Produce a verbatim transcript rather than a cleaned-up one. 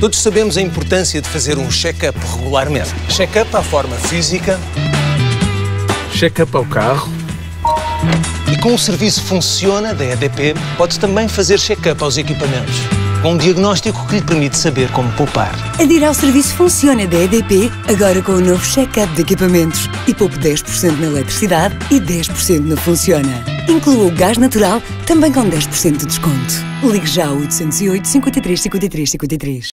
Todos sabemos a importância de fazer um check-up regularmente. Check-up à forma física. Check-up ao carro. E com o serviço Funciona da E D P, pode também fazer check-up aos equipamentos, com um diagnóstico que lhe permite saber como poupar. Adira ao serviço Funciona da E D P, agora com o novo check-up de equipamentos. E poupe dez por cento na eletricidade e dez por cento no Funciona. Inclua o gás natural, também com dez por cento de desconto. Ligue já ao oito zero oito, cinquenta e três, cinquenta e três, cinquenta e três.